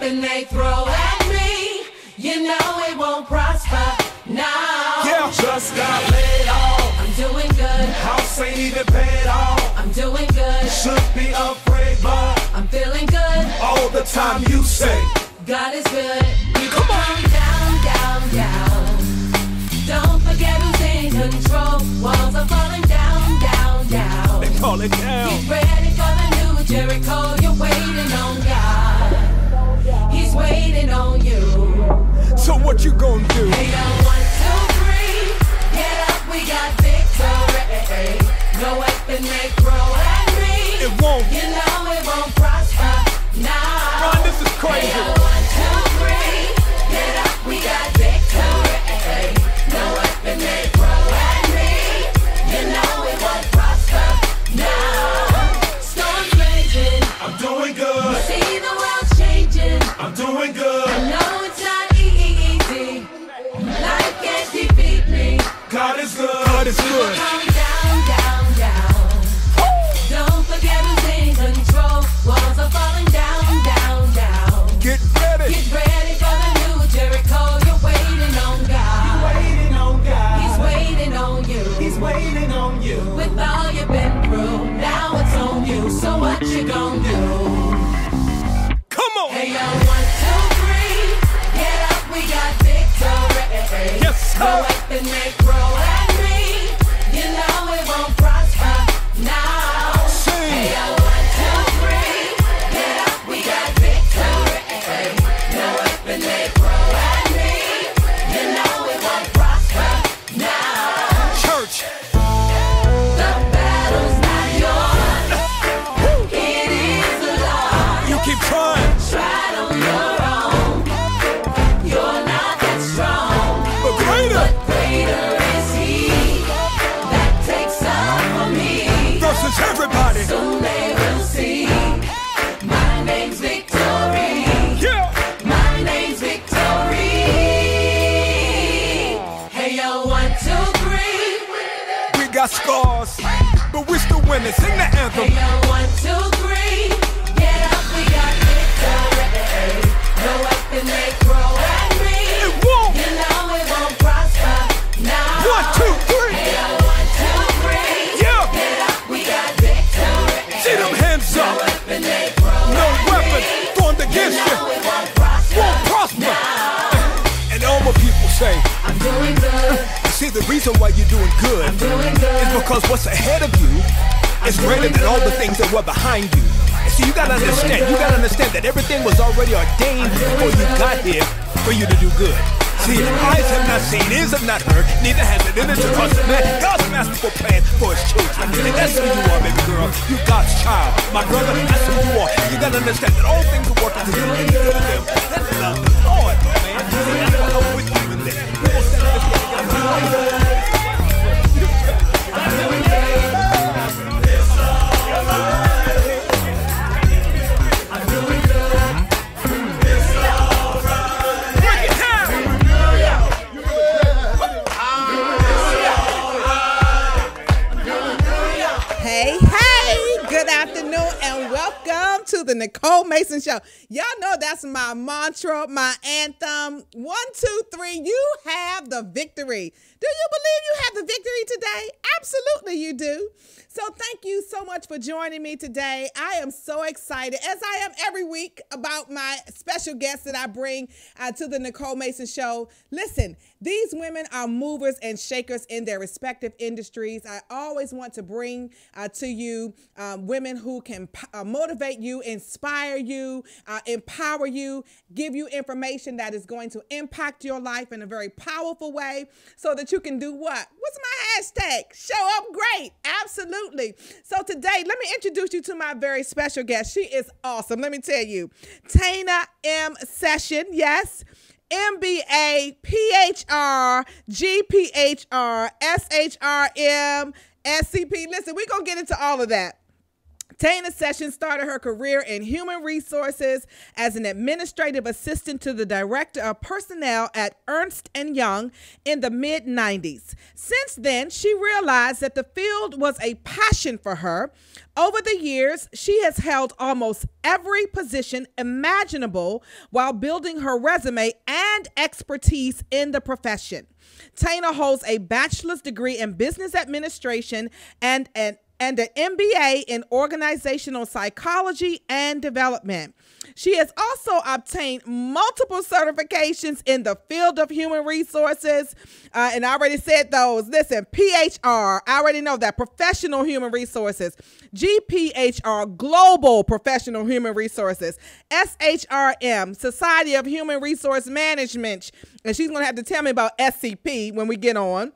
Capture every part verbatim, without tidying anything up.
weapon they throw at me, you know it won't prosper. No, yeah, just got laid off. I'm doing good. House ain't even paid off. I'm doing good. Should be afraid, but I'm feeling good. All the time you say God is good. We come on down, down, down. Don't forget who's in control. Walls are falling down, down, down. They call it down. Get ready for the new Jericho. You're waiting on God. He's waiting on you. So what you gonna do? Hey, yo, one, two, three. Get up, we got victory. No weapon may grow at me. It won't. You know it won't prosper. Now. Ron, this is crazy. Hey, yo, one, two, three. Get up, we got victory. No weapon may grow at me. You know it won't prosper. Now. Storms raging. I'm doing good. See the world changing. I'm doing good. I know it's not easy. Life can't defeat me. God is good. God is good. Come down, down, down. Don't forget who's in control. Walls are falling down, down, down. Get ready. Get ready for the new Jericho. You're waiting on God. Waiting on God. He's waiting on you. He's waiting on you. With all you've been through, now it's on you. So what you gonna do? Come on. Hey, yo, one, two, three. Get up, we got victory. Yes, sir. No weapon may grow at me. You know it won't prosper. Now. Sing. Hey, yo, one, two, three. Get up, we got victory. No weapon may grow at me. You know it won't prosper. Now. Church. The battle's not yours. It is the Lord. You keep trying. Try it on your own. You're not that strong. But greater. But greater is He that takes up for me. Versus everybody. Soon they will see. My name's Victory. Yeah. My name's Victory. Hey, yo, one, two, three. We got scars, but we're still winning. Sing the anthem. Hey, yo, one, two, three. Get up, we got victory. No weapon may grow at me. It won't. You know it won't prosper. Now. One, two, three. Hey, yo, one, two, three. Yeah. Get up, we got victory. See them hands No up. weapon may grow No at weapon me. formed You against you know it won't prosper. won't prosper. Now. And all my people say, I'm doing good. see, the reason why you're doing good I'm doing good. is because what's ahead of you is greater than all the things that were behind you. And see, you gotta understand, you gotta understand that everything was already ordained before you got here for you to do good. See, eyes have not seen, ears have not heard, neither has it entered your heart. Man, God's masterful plan for His children. And that's who you are, baby girl. You God's child. My brother, that's who you are. You gotta understand that all things are working together for good of them. That's love the Lord, man. See, that's what I'm with you in there. We will stand this together. Hey, hey, good afternoon and welcome to the Nicole Mason Show. Y'all know that's my mantra, my anthem. One, two, three, you have the victory. Do you believe you have the victory today? Absolutely you do. So thank you so much for joining me today. I am so excited, as I am every week, about my special guests that I bring uh, to the Nicole Mason Show. Listen, these women are movers and shakers in their respective industries. I always want to bring uh, to you um, women who can uh, motivate you, inspire you, uh, empower you, give you information that is going to impact your life in a very powerful way so that you can do what? What's my hashtag? Show up great. Absolutely. So today, let me introduce you to my very special guest. She is awesome. Let me tell you. Tana M. Session. Yes. M B A, P H R, G P H R, S H R M, S C P. Listen, we're going to get into all of that. Tana Sessions started her career in human resources as an administrative assistant to the director of personnel at Ernst and Young in the mid nineties. Since then, she realized that the field was a passion for her. Over the years, she has held almost every position imaginable while building her resume and expertise in the profession. Tana holds a bachelor's degree in business administration and an and an M B A in organizational psychology and development. She has also obtained multiple certifications in the field of human resources, uh, and I already said those. Listen, P H R, I already know that, professional human resources, G P H R, global professional human resources, S H R M, Society of Human Resource Management, and she's going to have to tell me about S C P when we get on.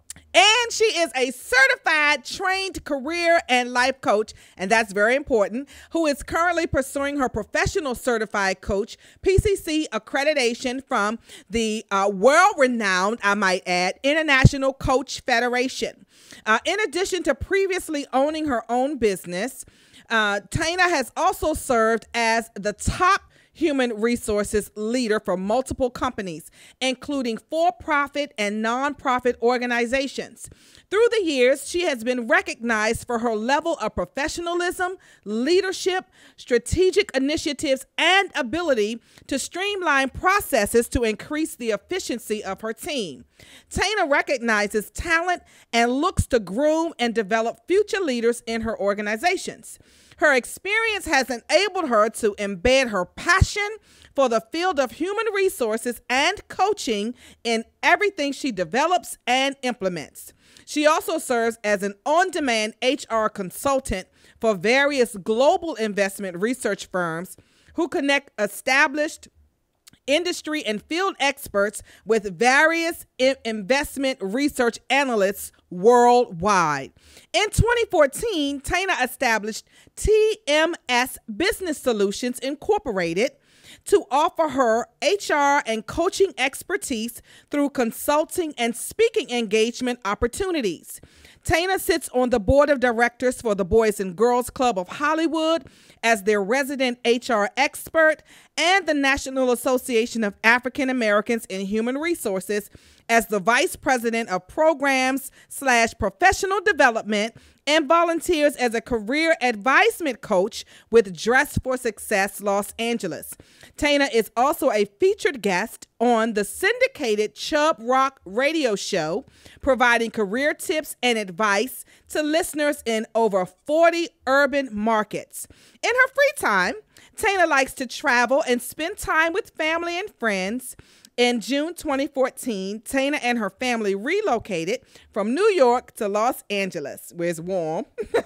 And she is a certified trained career and life coach, and that's very important, who is currently pursuing her professional certified coach, P C C accreditation from the uh, world-renowned, I might add, International Coach Federation. Uh, in addition to previously owning her own business, uh, Tana has also served as the top human resources leader for multiple companies, including for-profit and non-profit organizations. Through the years, she has been recognized for her level of professionalism, leadership, strategic initiatives, and ability to streamline processes to increase the efficiency of her team. Tana recognizes talent and looks to groom and develop future leaders in her organizations. Her experience has enabled her to embed her passion for the field of human resources and coaching in everything she develops and implements. She also serves as an on-demand H R consultant for various global investment research firms who connect established industry and field experts with various investment research analysts worldwide. In twenty fourteen, Tana established T M S Business Solutions Incorporated to offer her H R and coaching expertise through consulting and speaking engagement opportunities. Tana sits on the board of directors for the Boys and Girls Club of Hollywood as their resident H R expert and the National Association of African Americans in Human Resources as the vice president of programs slash professional development and volunteers as a career advisement coach with Dress for Success Los Angeles. Tana is also a featured guest on the syndicated Chubb Rock radio show, providing career tips and advice to listeners in over forty urban markets. In her free time, Tana likes to travel and spend time with family and friends. In June twenty fourteen, Tana and her family relocated from New York to Los Angeles, where it's warm.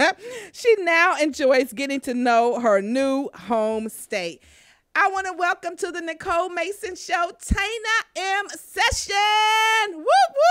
She now enjoys getting to know her new home state. I want to welcome to the Nicole Mason Show, Tana M. Session. Whoop,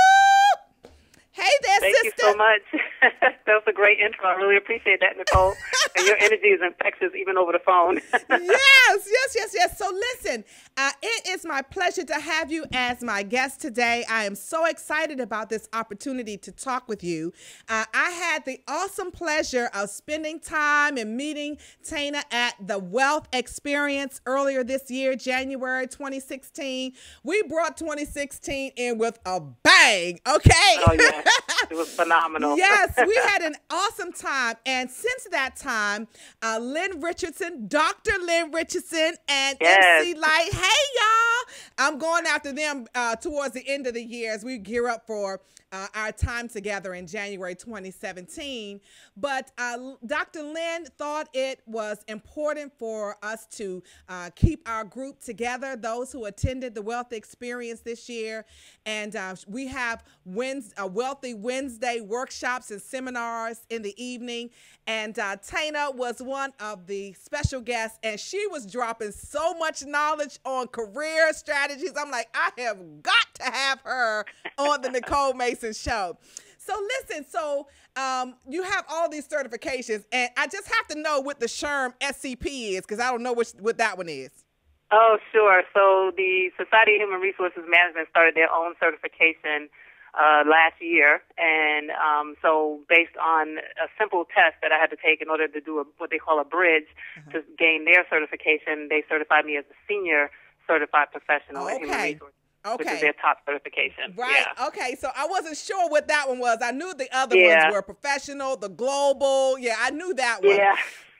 whoop. Hey there, Thank sister. Thank you so much. That was a great intro. I really appreciate that, Nicole. And your energy is infectious even over the phone. Yes, yes, yes, yes. So listen, uh, it is my pleasure to have you as my guest today. I am so excited about this opportunity to talk with you. Uh, I had the awesome pleasure of spending time and meeting Tana at the Wealth Experience earlier this year, January twenty sixteen. We brought twenty sixteen in with a bang, okay? Oh, yeah. It was phenomenal. Yes, we had an awesome time. And since that time, uh, Lynn Richardson, Doctor Lynn Richardson, and Yes. M C Light, hey, y'all. I'm going after them uh, towards the end of the year as we gear up for uh, our time together in January twenty seventeen. But uh, Doctor Lynn thought it was important for us to uh, keep our group together, those who attended the Wealth Experience this year. And uh, we have Wednesday, uh, Wealthy Wednesday workshops and seminars in the evening. And uh, Tana was one of the special guests, and she was dropping so much knowledge on career strategies. I'm like, I have got to have her on the Nicole Mason Show. So listen, so um, you have all these certifications, and I just have to know what the SHRM S C P is, because I don't know which, what that one is. Oh, sure. So the Society of Human Resources Management started their own certification uh, last year. And um, so based on a simple test that I had to take in order to do a, what they call a bridge Uh-huh. to gain their certification, they certified me as a senior certified professional in human Okay. resources, which Okay. is their top certification. Right. Yeah. Okay. So I wasn't sure what that one was. I knew the other Yeah. ones were professional, the global. Yeah, I knew that one. Yeah.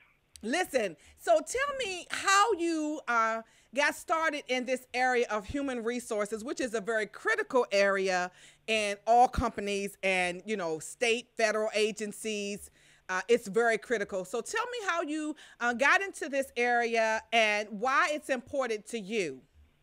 Listen, so tell me how you uh, got started in this area of human resources, which is a very critical area in all companies and, you know, state, federal agencies. Uh, it's very critical. So tell me how you uh, got into this area and why it's important to you.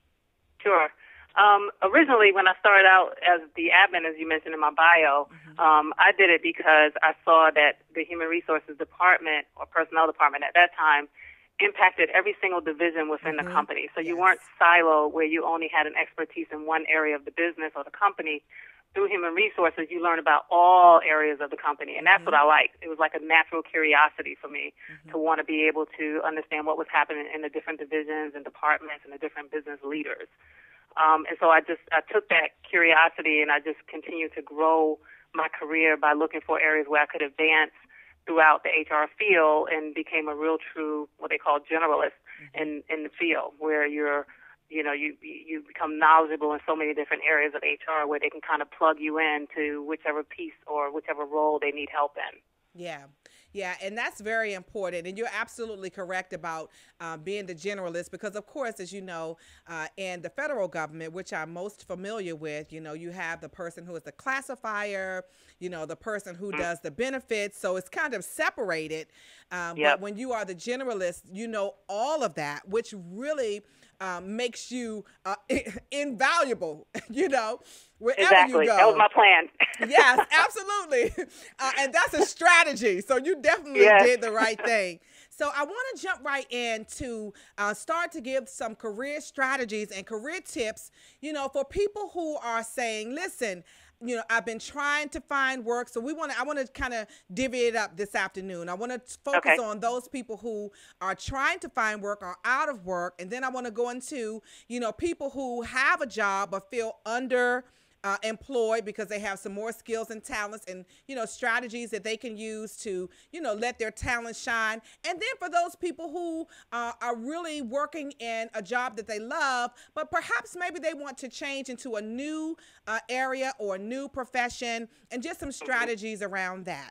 Sure. Um, originally, when I started out as the admin, as you mentioned in my bio, um, I did it because I saw that the Human Resources Department or Personnel Department at that time impacted every single division within the company. So you Yes. weren't siloed where you only had an expertise in one area of the business or the company. Through Human Resources, you learn about all areas of the company, and that's what I liked. It was like a natural curiosity for me to want to be able to understand what was happening in the different divisions and departments and the different business leaders. Um, and so I just I took that curiosity and I just continued to grow my career by looking for areas where I could advance throughout the H R field and became a real true what they call generalist in in the field, where you're you know you you become knowledgeable in so many different areas of H R where they can kind of plug you in to whichever piece or whichever role they need help in. Yeah. Yeah, and that's very important. And you're absolutely correct about uh, being the generalist because, of course, as you know, uh, in the federal government, which I'm most familiar with, you know, you have the person who is the classifier, you know, the person who does the benefits. So it's kind of separated. Um, Yep. But when you are the generalist, you know all of that, which really um, makes you uh, invaluable, you know, wherever Exactly. you go. That was my plan. Yes, absolutely. Uh, and that's a strategy. So you definitely Yes. did the right thing. So I want to jump right in to uh, start to give some career strategies and career tips, you know, for people who are saying, listen, you know, I've been trying to find work. So we want to, I want to kind of divvy it up this afternoon. I want to focus Okay. on those people who are trying to find work or out of work. And then I want to go into, you know, people who have a job but feel under Uh, employed because they have some more skills and talents and, you know, strategies that they can use to, you know, let their talent shine. And then for those people who uh, are really working in a job that they love, but perhaps maybe they want to change into a new uh, area or a new profession and just some strategies around that.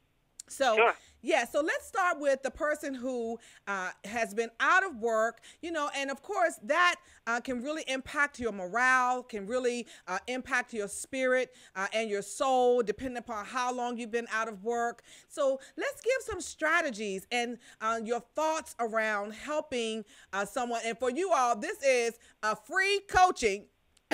So, Sure. yeah, so let's start with the person who uh, has been out of work, you know, and of course that uh, can really impact your morale, can really uh, impact your spirit uh, and your soul, depending upon how long you've been out of work. So let's give some strategies and uh, your thoughts around helping uh, someone. And for you all, this is a free coaching,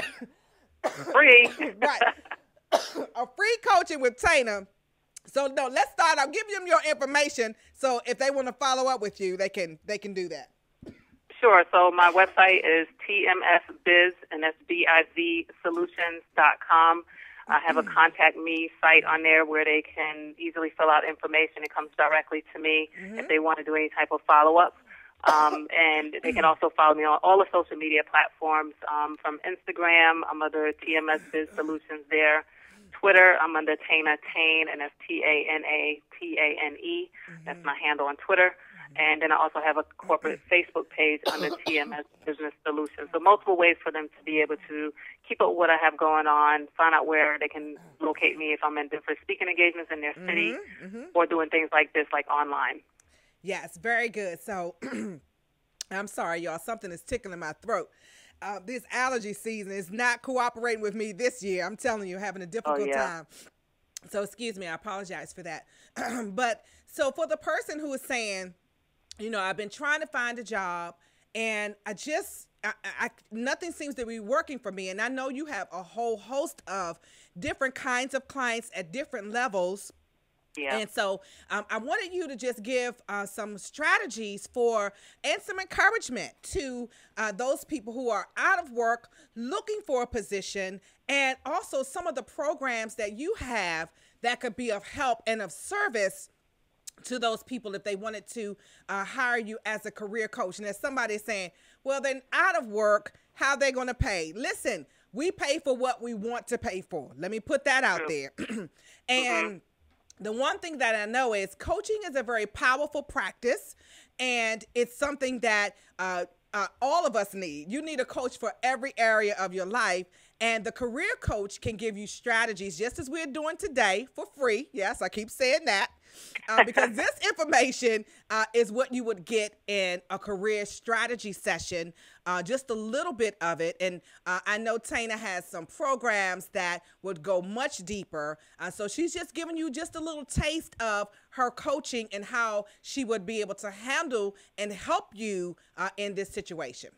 Free. right? A free coaching with Tana. So no, let's start. I'll give them your information. So if they want to follow up with you, they can they can do that. Sure. So my website is T M S Biz, and that's B I Z solutions dot com. I have a contact me site on there where they can easily fill out information. It comes directly to me if they want to do any type of follow-up. Um, and they can also follow me on all the social media platforms, um, from Instagram. I'm under T M S Biz Solutions there. Twitter, I'm under Tana Tane, and that's T A N A T A N E. That's my handle on Twitter. And then I also have a corporate Facebook page under T M S Business Solutions. So multiple ways for them to be able to keep up with what I have going on, find out where they can locate me if I'm in different speaking engagements in their city or doing things like this, like online. Yes, very good. So I'm sorry, y'all. Something is tickling my throat. Uh, this allergy season is not cooperating with me this year. I'm telling you, having a difficult yeah. time. So excuse me, I apologize for that. But so for the person who is saying, you know, I've been trying to find a job and I just, I, I, nothing seems to be working for me. And I know you have a whole host of different kinds of clients at different levels. Yeah. And so um, I wanted you to just give uh, some strategies for and some encouragement to uh, those people who are out of work, looking for a position, and also some of the programs that you have that could be of help and of service to those people if they wanted to uh, hire you as a career coach. And as somebody is saying, well, then out of work, how are they going to pay? Listen, we pay for what we want to pay for. Let me put that out True. there. And Mhm. the one thing that I know is coaching is a very powerful practice, and it's something that uh, uh, all of us need. You need a coach for every area of your life, and the career coach can give you strategies, just as we're doing today, for free. Yes, I keep saying that. Uh, because this information uh, is what you would get in a career strategy session, uh, just a little bit of it. And uh, I know Tana has some programs that would go much deeper. Uh, so she's just giving you just a little taste of her coaching and how she would be able to handle and help you uh, in this situation.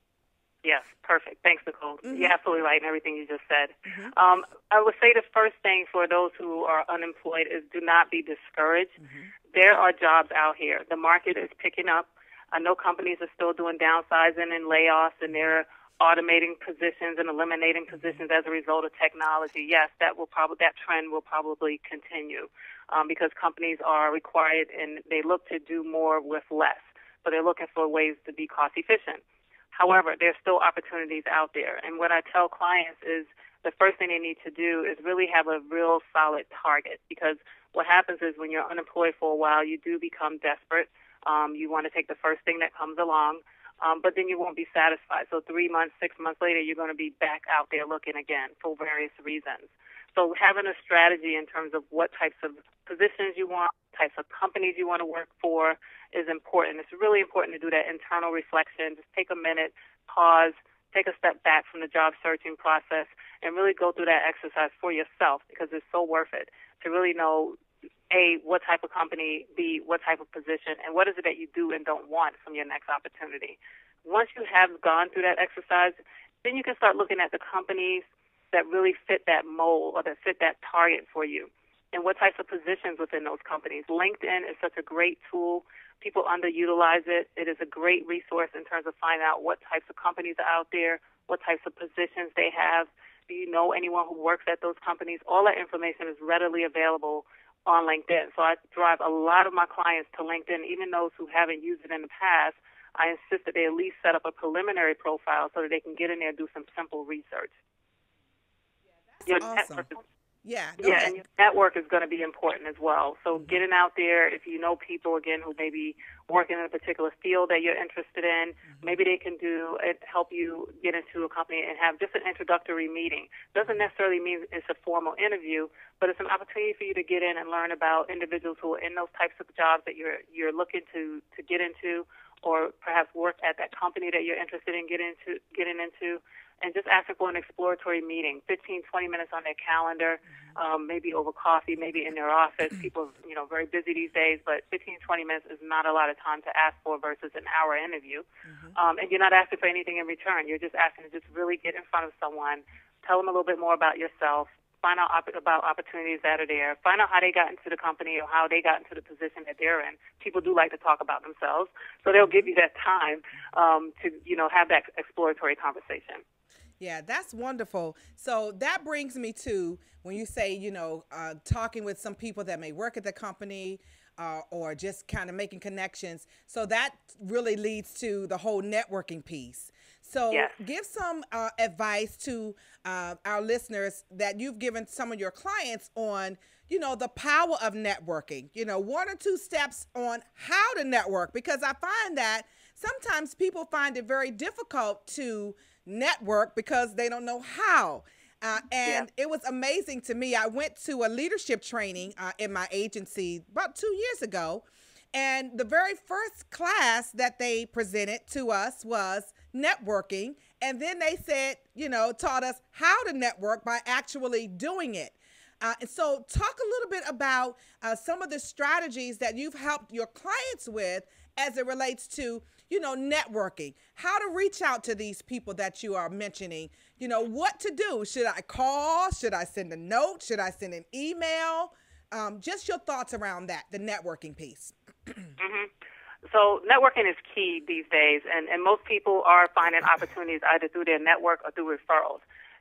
Yes, perfect. Thanks, Nicole. Mhm. You're absolutely right in everything you just said. Mhm. Um, I would say the first thing for those who are unemployed is do not be discouraged. Mhm. There are jobs out here. The market is picking up. I know companies are still doing downsizing and layoffs, and they're automating positions and eliminating positions as a result of technology. Yes, that will probably that trend will probably continue um, because companies are required and they look to do more with less. So they're looking for ways to be cost efficient. However, there's still opportunities out there. And what I tell clients is the first thing they need to do is really have a real solid target, because what happens is when you're unemployed for a while, you do become desperate. Um, you want to take the first thing that comes along, um, but then you won't be satisfied. So three months, six months later, you're going to be back out there looking again for various reasons. So having a strategy in terms of what types of positions you want, types of companies you want to work for is important. It's really important to do that internal reflection. Just take a minute, pause, take a step back from the job searching process, and really go through that exercise for yourself, because it's so worth it to really know, A, what type of company, B, what type of position, and what is it that you do and don't want from your next opportunity. Once you have gone through that exercise, then you can start looking at the companies that really fit that mold or that fit that target for you, and what types of positions within those companies. LinkedIn is such a great tool. People underutilize it. It is a great resource in terms of finding out what types of companies are out there, what types of positions they have. Do you know anyone who works at those companies? All that information is readily available on LinkedIn. So I drive a lot of my clients to LinkedIn, even those who haven't used it in the past. I insist that they at least set up a preliminary profile so that they can get in there and do some simple research. Your Awesome. network is Yeah. Go Yeah, ahead. and your network is going to be important as well. So getting out there, if you know people, again, who may be working in a particular field that you're interested in, maybe they can do it, help you get into a company and have just an introductory meeting. Doesn't necessarily mean it's a formal interview, but it's an opportunity for you to get in and learn about individuals who are in those types of jobs that you're you're looking to, to get into, or perhaps work at that company that you're interested in getting into, getting into. And just asking for an exploratory meeting, fifteen, twenty minutes on their calendar, um, maybe over coffee, maybe in their office. People are, you know, very busy these days, but fifteen, twenty minutes is not a lot of time to ask for versus an hour interview. Mm-hmm. Um, and you're not asking for anything in return. You're just asking to just really get in front of someone, tell them a little bit more about yourself, find out op- about opportunities that are there, find out how they got into the company or how they got into the position that they're in. People do like to talk about themselves, so they'll give you that time um, to, you know, have that exploratory conversation. Yeah, that's wonderful. So that brings me to when you say, you know, uh, talking with some people that may work at the company uh, or just kind of making connections. So that really leads to the whole networking piece. So Yes. give some uh, advice to uh, our listeners that you've given some of your clients on, you know, the power of networking, you know, one or two steps on how to network, because I find that sometimes people find it very difficult to network because they don't know how. Uh, and yeah. It was amazing to me. I went to a leadership training uh, in my agency about two years ago. And the very first class that they presented to us was networking. And then they said, you know, taught us how to network by actually doing it. Uh, and so talk a little bit about uh, some of the strategies that you've helped your clients with as it relates to, you know, networking, how to reach out to these people that you are mentioning, you know, what to do. Should I call? Should I send a note? Should I send an email? Um, just your thoughts around that, the networking piece. Mm-hmm. So networking is key these days, and, and most people are finding opportunities either through their network or through referrals.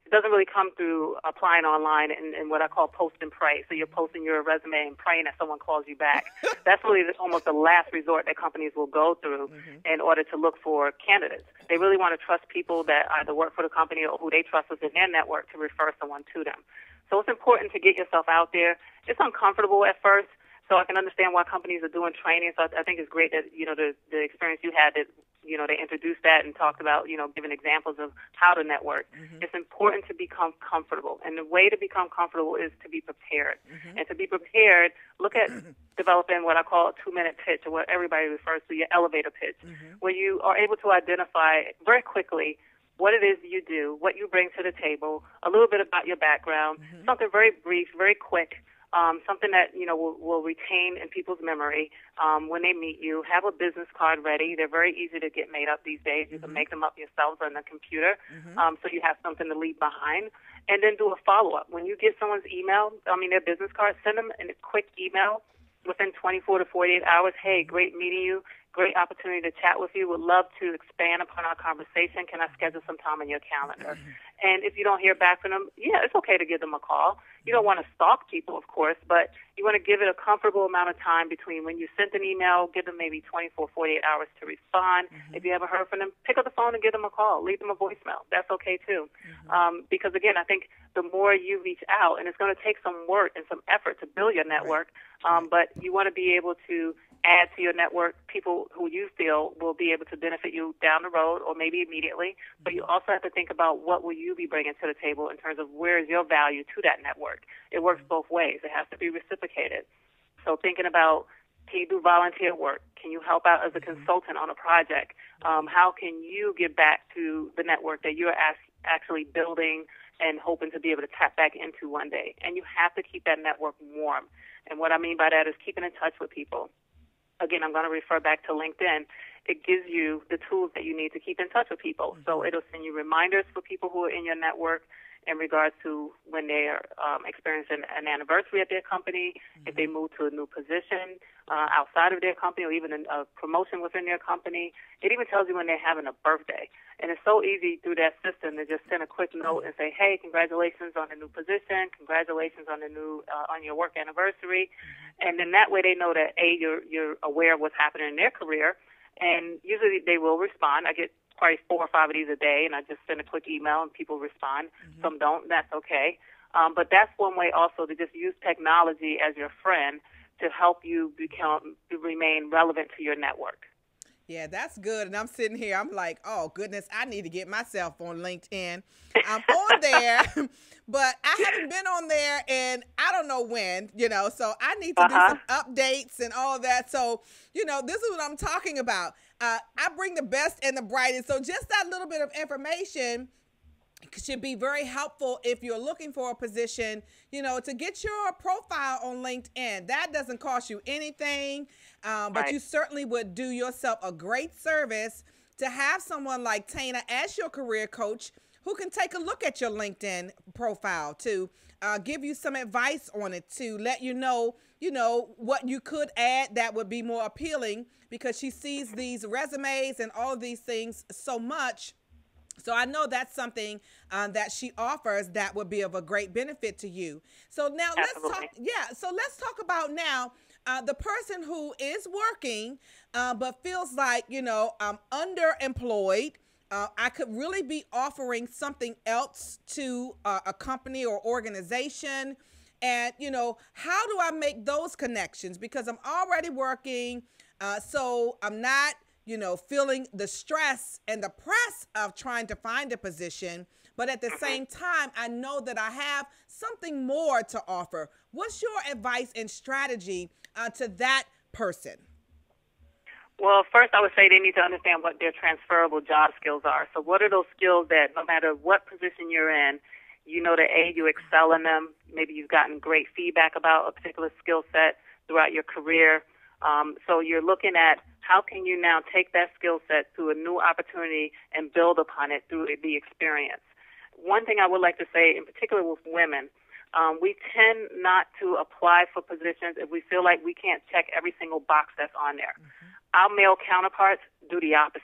it doesn't really come through applying online and, and what I call post and pray. So you're posting your resume and praying that someone calls you back. That's really the, almost the last resort that companies will go through mm-hmm. in order to look for candidates. They really want to trust people that either work for the company or who they trust within their network to refer someone to them. So it's important to get yourself out there. It's uncomfortable at first, so I can understand why companies are doing training. So I, I think it's great that, you know, the, the experience you had that, you know, they introduced that and talked about, you know, giving examples of how to network. Mm-hmm. It's important to become comfortable. And the way to become comfortable is to be prepared. Mm-hmm. And to be prepared, look at developing what I call a two-minute pitch, or what everybody refers to, your elevator pitch, mm-hmm. where you are able to identify very quickly what it is you do, what you bring to the table, a little bit about your background, mm-hmm. something very brief, very quick, um, something that, you know, will, will retain in people's memory um, when they meet you. Have a business card ready. They're very easy to get made up these days. You mm-hmm. can make them up yourselves on the computer, mm-hmm. um, so you have something to leave behind. And then do a follow-up. When you get someone's email, I mean their business card, send them a quick email within twenty-four to forty-eight hours. Hey, great meeting you. Great opportunity to chat with you. Would love to expand upon our conversation. Can I schedule some time on your calendar? And if you don't hear back from them, yeah, it's okay to give them a call. You don't want to stalk people, of course, but you want to give it a comfortable amount of time between when you sent an email, give them maybe twenty-four, forty-eight hours to respond. Mm-hmm. If you haven't heard from them, pick up the phone and give them a call. Leave them a voicemail. That's okay, too. Mm-hmm. Um, because, again, I think the more you reach out, and it's going to take some work and some effort to build your network, um, but you want to be able to add to your network people who you feel will be able to benefit you down the road or maybe immediately. But you also have to think about what will you be bringing to the table in terms of where is your value to that network. It works both ways. It has to be reciprocated. So thinking about, can you do volunteer work? Can you help out as a consultant on a project? Um, how can you give back to the network that you're as- actually building and hoping to be able to tap back into one day? And you have to keep that network warm. And what I mean by that is keeping in touch with people. Again, I'm going to refer back to LinkedIn. It gives you the tools that you need to keep in touch with people. So it'll send you reminders for people who are in your network in regards to when they are um, experiencing an anniversary at their company, mm-hmm. if they move to a new position uh, outside of their company, or even a, a promotion within their company. It even tells you when they're having a birthday. And it's so easy through that system to just send a quick note and say, hey, congratulations on the new position, congratulations on the new uh, on your work anniversary. Mm-hmm. And then that way they know that, A, you're, you're aware of what's happening in their career, and usually they will respond. I get probably four or five of these a day, and I just send a quick email and people respond. Mm-hmm. Some don't. That's okay. Um, but that's one way also to just use technology as your friend to help you become to remain relevant to your network. Yeah, that's good. And I'm sitting here, I'm like, oh, goodness, I need to get myself on LinkedIn. I'm on there, but I haven't been on there in I don't know when, you know, so I need to uh-huh. do some updates and all that. So, you know, this is what I'm talking about. Uh, I bring the best and the brightest. So just that little bit of information should be very helpful if you're looking for a position, you know, to get your profile on LinkedIn. That doesn't cost you anything, um, but right. you certainly would do yourself a great service to have someone like Tana as your career coach who can take a look at your LinkedIn profile to uh, give you some advice on it, to let you know, you know, what you could add that would be more appealing, because she sees these resumes and all of these things so much. So I know that's something uh, that she offers that would be of a great benefit to you. So now Absolutely. let's talk. Yeah. So let's talk about now uh, the person who is working, uh, but feels like, you know, I'm underemployed. Uh, I could really be offering something else to uh, a company or organization. And, you know, how do I make those connections? Because I'm already working. Uh, so I'm not, you know, feeling the stress and the press of trying to find a position. But at the same time, I know that I have something more to offer. What's your advice and strategy uh, to that person? Well, first I would say they need to understand what their transferable job skills are. So what are those skills that no matter what position you're in, you know that, A, you excel in them. Maybe you've gotten great feedback about a particular skill set throughout your career. Um, so you're looking at how can you now take that skill set to a new opportunity and build upon it through the experience. One thing I would like to say, in particular with women, um, we tend not to apply for positions if we feel like we can't check every single box that's on there. Mm-hmm. Our male counterparts do the opposite.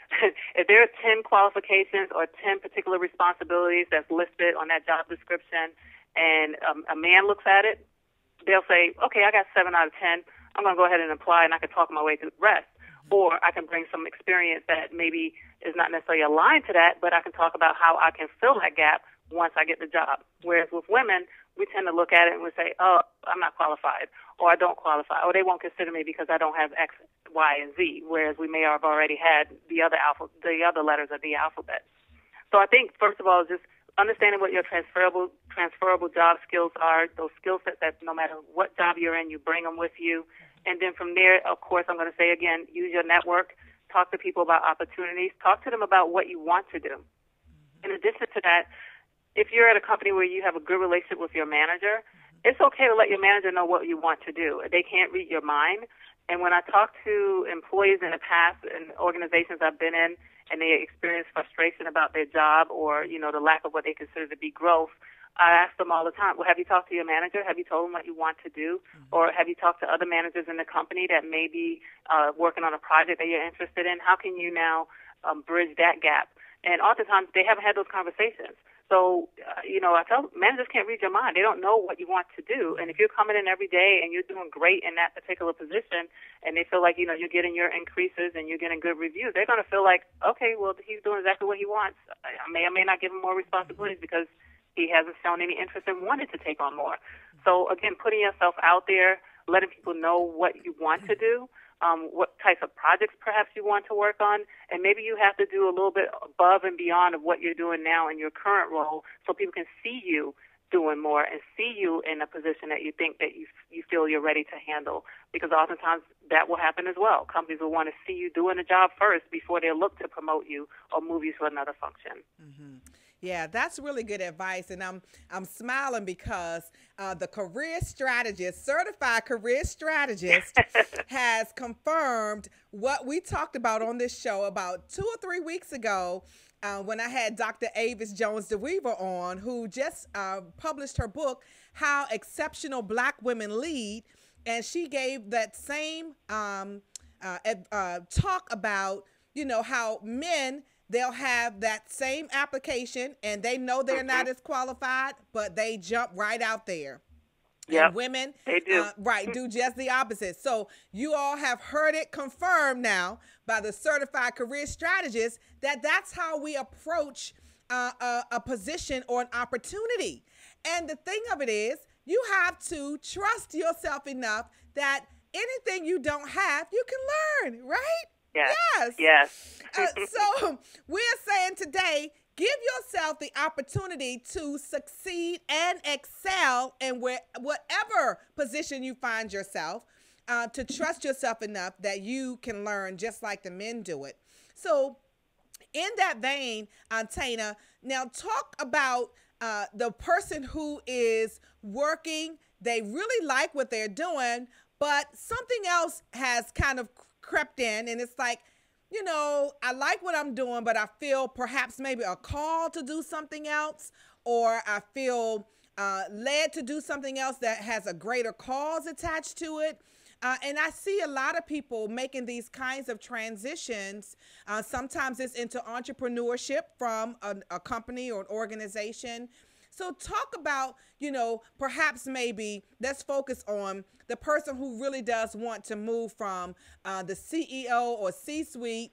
if there are ten qualifications or ten particular responsibilities that's listed on that job description, and um, a man looks at it, they'll say, okay, I got seven out of ten. I'm going to go ahead and apply, and I can talk my way through the rest. Or I can bring some experience that maybe is not necessarily aligned to that, but I can talk about how I can fill that gap once I get the job. Whereas with women, we tend to look at it and we say, oh, I'm not qualified, or I don't qualify, or they won't consider me because I don't have X, Y, and Z, whereas we may have already had the other alpha, the other letters of the alphabet. So I think, first of all, just understanding what your transferable transferable job skills are, those skill sets that no matter what job you're in, you bring them with you. And then from there, of course, I'm going to say again, use your network, talk to people about opportunities, talk to them about what you want to do. In addition to that, if you're at a company where you have a good relationship with your manager, it's okay to let your manager know what you want to do. They can't read your mind. And when I talk to employees in the past and organizations I've been in, and they experience frustration about their job or, you know, the lack of what they consider to be growth, I ask them all the time, well, have you talked to your manager? Have you told them what you want to do? Mm-hmm. Or have you talked to other managers in the company that may be uh, working on a project that you're interested in? How can you now um, bridge that gap? And oftentimes they haven't had those conversations. So, uh, you know, I tell managers can't read your mind. They don't know what you want to do. And if you're coming in every day and you're doing great in that particular position and they feel like, you know, you're getting your increases and you're getting good reviews, they're going to feel like, okay, well, he's doing exactly what he wants. I may or may not give him more responsibilities because he hasn't shown any interest in wanting to take on more. So, again, putting yourself out there, letting people know what you want to do, um, what types of projects perhaps you want to work on, and maybe you have to do a little bit above and beyond of what you're doing now in your current role so people can see you doing more and see you in a position that you think that you you feel you're ready to handle. Because oftentimes that will happen as well. Companies will want to see you doing the job first before they look to promote you or move you to another function. Mm-hmm. Yeah, that's really good advice, and I'm I'm smiling because uh, the career strategist, certified career strategist, has confirmed what we talked about on this show about two or three weeks ago uh, when I had Doctor Avis Jones-DeWeaver on, who just uh, published her book, How Exceptional Black Women Lead, and she gave that same um, uh, uh, talk about, you know, how men, they'll have that same application and they know they're not as qualified, but they jump right out there. Yeah, women, they do. Uh, right, do just the opposite. So you all have heard it confirmed now by the certified career strategist that that's how we approach uh, a, a position or an opportunity. And the thing of it is, you have to trust yourself enough that anything you don't have, you can learn, right? Yes. Yes. Yes. uh, so we're saying today, give yourself the opportunity to succeed and excel in where, whatever position you find yourself, uh, to trust yourself enough that you can learn just like the men do it. So in that vein, uh, Tana, now talk about uh, the person who is working. They really like what they're doing, but something else has kind of crept in, and it's like, you know, I like what I'm doing, but I feel perhaps maybe a call to do something else, or I feel uh, led to do something else that has a greater cause attached to it. Uh, and I see a lot of people making these kinds of transitions. Uh, sometimes it's into entrepreneurship from a, a company or an organization. So talk about, you know, perhaps maybe let's focus on the person who really does want to move from uh, the C E O or C-suite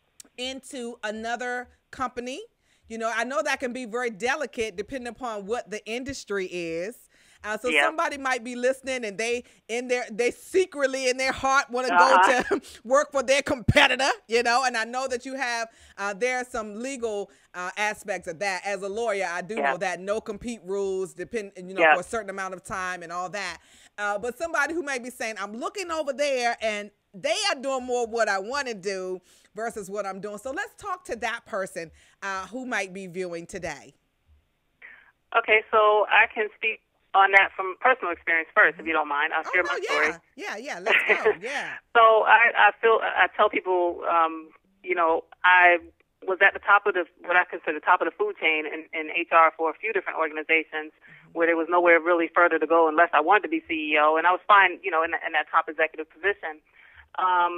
into another company. You know, I know that can be very delicate depending upon what the industry is. Uh, so yep. somebody might be listening and they in their they secretly in their heart want to uh-huh. go to work for their competitor, you know, and I know that you have uh, there are some legal uh, aspects of that. As a lawyer, I do yep. know that no compete rules depend, you know, yep. for a certain amount of time and all that. Uh, but somebody who may be saying, I'm looking over there and they are doing more of what I want to do versus what I'm doing. So let's talk to that person uh, who might be viewing today. Okay, so I can speak on that from personal experience first, if you don't mind. I'll Oh, share no, my yeah. story. Yeah, yeah, let's go. Yeah. So I, I feel I tell people, um, you know, I was at the top of the what I consider the top of the food chain in, in H R for a few different organizations where there was nowhere really further to go unless I wanted to be C E O, and I was fine, you know, in, in that top executive position. Um,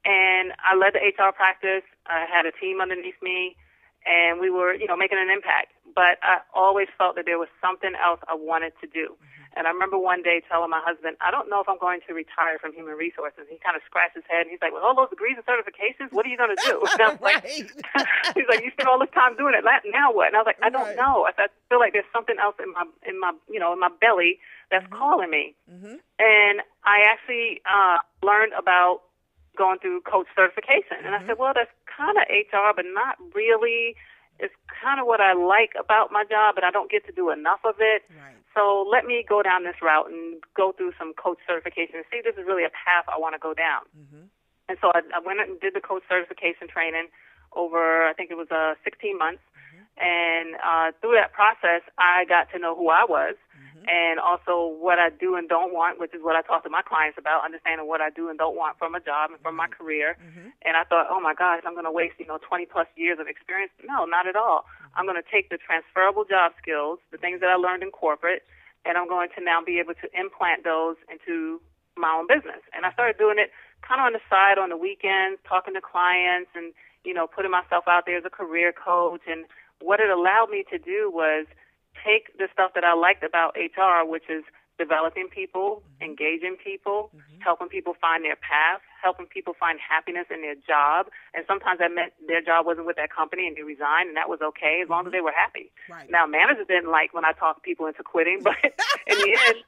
And I led the H R practice. I had a team underneath me, and we were, you know, making an impact. But I always felt that there was something else I wanted to do. And I remember one day telling my husband, I don't know if I'm going to retire from human resources. He kind of scratched his head, and he's like, well, all those degrees and certifications, what are you going to do? And I was like, Right. he's like, you spent all this time doing it. Now what? And I was like, I don't Right. know. I I feel like there's something else in my, in my, you know, in my belly that's calling me. Mm-hmm. And I actually uh, learned about going through coach certification. And I said, well, that's kind of H R, but not really. It's kind of what I like about my job, but I don't get to do enough of it. Right. So let me go down this route and go through some coach certification and see if this is really a path I want to go down. Mm-hmm. And so I, I went and did the coach certification training over, I think it was uh, sixteen months. Mm-hmm. And uh, through that process, I got to know who I was. And also what I do and don't want, which is what I talk to my clients about, understanding what I do and don't want from a job and from my career. Mm-hmm. And I thought, oh, my gosh, I'm going to waste, you know, twenty plus years of experience. No, not at all. I'm going to take the transferable job skills, the things that I learned in corporate, and I'm going to now be able to implant those into my own business. And I started doing it kind of on the side on the weekends, talking to clients and, you know, putting myself out there as a career coach. And what it allowed me to do was take the stuff that I liked about H R, which is developing people, engaging people, helping people find their path, helping people find happiness in their job. And sometimes that meant their job wasn't with that company and they resigned, and that was okay as long as they were happy. Right. Now, managers didn't like when I talked people into quitting, but in the end,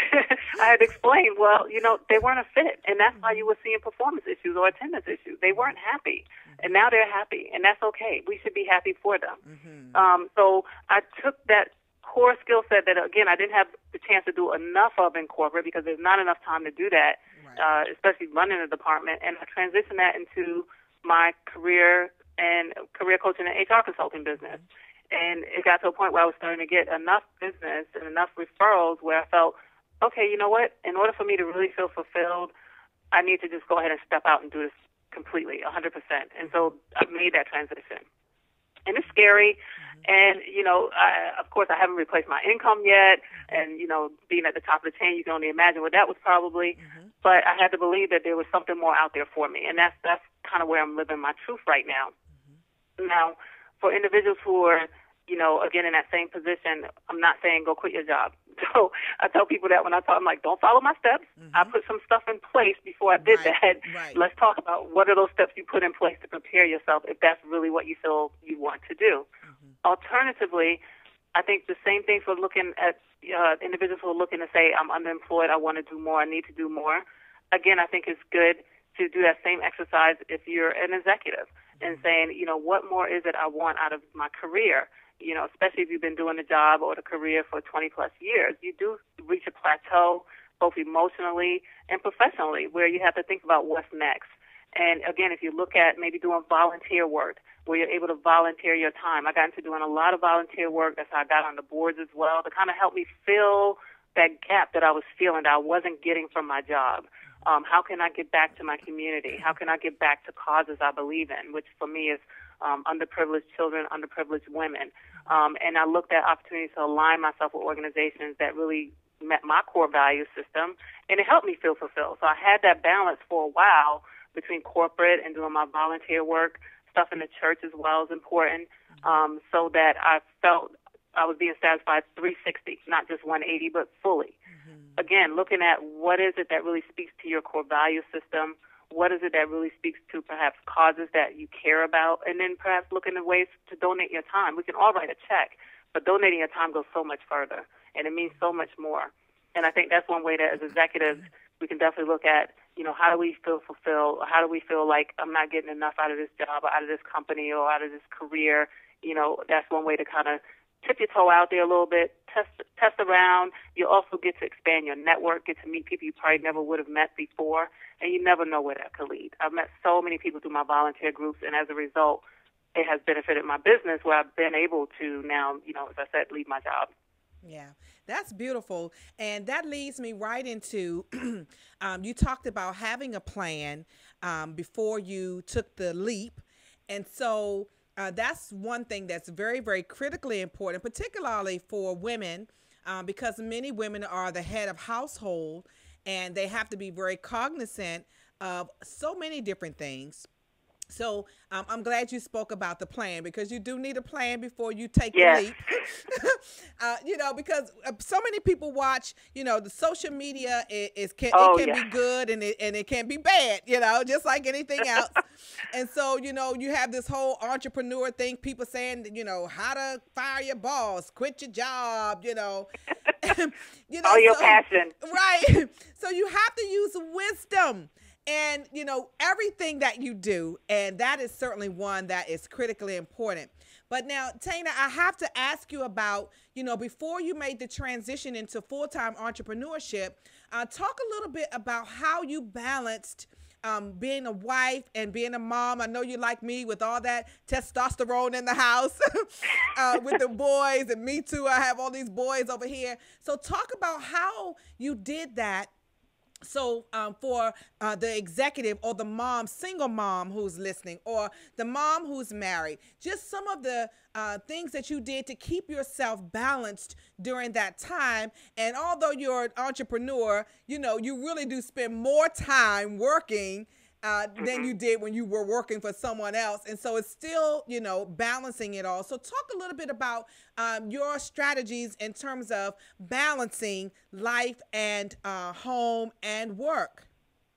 I had explained, well, you know, they weren't a fit, and that's why you were seeing performance issues or attendance issues. They weren't happy, and now they're happy, and that's okay. We should be happy for them. Mm-hmm. Um, so I took that core skill set that, again, I didn't have the chance to do enough of in corporate because there's not enough time to do that, Right. uh, especially running a department, and I transitioned that into my career and career coaching and H R consulting business. And it got to a point where I was starting to get enough business and enough referrals where I felt, okay, you know what? In order for me to really feel fulfilled, I need to just go ahead and step out and do this completely, one hundred percent. And so I made that transition. And it's scary. And, you know, I, of course, I haven't replaced my income yet. And, you know, being at the top of the chain, you can only imagine what that was probably. Mm-hmm. But I had to believe that there was something more out there for me. And that's that's kind of where I'm living my truth right now. Mm-hmm. Now, for individuals who are, you know, again, in that same position, I'm not saying go quit your job. So I tell people that when I talk, I'm like, don't follow my steps. Mm-hmm. I put some stuff in place before I did Right, that. right. Let's talk about what are those steps you put in place to prepare yourself if that's really what you feel you want to do. Mm-hmm. Alternatively, I think the same thing for looking at uh, individuals who are looking to say, I'm underemployed, I want to do more, I need to do more. Again, I think it's good to do that same exercise if you're an executive and saying, you know, what more is it I want out of my career? You know, especially if you've been doing the job or the career for twenty plus years, you do reach a plateau both emotionally and professionally where you have to think about what's next. And again, if you look at maybe doing volunteer work where you're able to volunteer your time, I got into doing a lot of volunteer work. That's how I got on the boards as well to kind of help me fill that gap that I was feeling that I wasn't getting from my job. Um, how can I get back to my community? How can I get back to causes I believe in, which for me is um, underprivileged children, underprivileged women. Um, and I looked at opportunities to align myself with organizations that really met my core value system, and it helped me feel fulfilled. So I had that balance for a while between corporate and doing my volunteer work. Stuff in the church as well is important, um, so that I felt I was being satisfied three sixty, not just one eighty, but fully. Mm-hmm. Again, looking at what is it that really speaks to your core value system, what is it that really speaks to perhaps causes that you care about, and then perhaps looking at ways to donate your time. We can all write a check, but donating your time goes so much further, and it means so much more. And I think that's one way that as executives we can definitely look at, you know, how do we feel fulfilled? How do we feel like I'm not getting enough out of this job or out of this company or out of this career? You know, that's one way to kind of tip your toe out there a little bit, test test around. You also get to expand your network, get to meet people you probably never would have met before, and you never know where that could lead. I've met so many people through my volunteer groups, and as a result, it has benefited my business where I've been able to now, you know, as I said, leave my job. Yeah, that's beautiful. And that leads me right into, um, you talked about having a plan um, before you took the leap. And so uh, that's one thing that's very, very critically important, particularly for women, um, because many women are the head of household and they have to be very cognizant of so many different things. So um, I'm glad you spoke about the plan, because you do need a plan before you take Yes. the leap. uh, you know, because uh, so many people watch, you know, the social media is, is can, Oh, it can yeah. be good and it, and it can be bad, you know, just like anything else. And so, you know, you have this whole entrepreneur thing, people saying, you know, how to fire your boss, quit your job, you know. you know All your so- passion. Right. So you have to use wisdom. And, you know, everything that you do, and that is certainly one that is critically important. But now, Tana, I have to ask you about, you know, before you made the transition into full-time entrepreneurship, uh, talk a little bit about how you balanced um, being a wife and being a mom. I know you like me with all that testosterone in the house uh, with the boys, and me too. I have all these boys over here. So talk about how you did that. So um, for uh, the executive or the mom, single mom who's listening, or the mom who's married, just some of the uh, things that you did to keep yourself balanced during that time. And although you're an entrepreneur, you know, you really do spend more time working Uh, than you did when you were working for someone else. And so it's still, you know, balancing it all. So talk a little bit about um, your strategies in terms of balancing life and uh, home and work.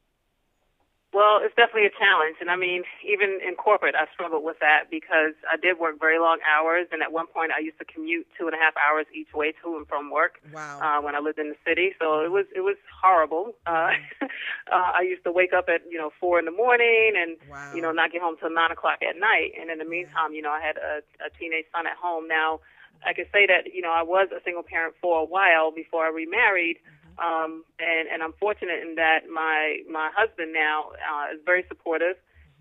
Well, it's definitely a challenge. And I mean, even in corporate, I struggled with that because I did work very long hours. And at one point, I used to commute two and a half hours each way to and from work. Wow. Uh, when I lived in the city. So it was it was horrible. Uh, uh, I used to wake up at, you know, four in the morning and, Wow. you know, not get home till nine o'clock at night. And in the meantime, you know, I had a, a teenage son at home. Now, I can say that, you know, I was a single parent for a while before I remarried. Um, and, and I'm fortunate in that my my husband now uh, is very supportive.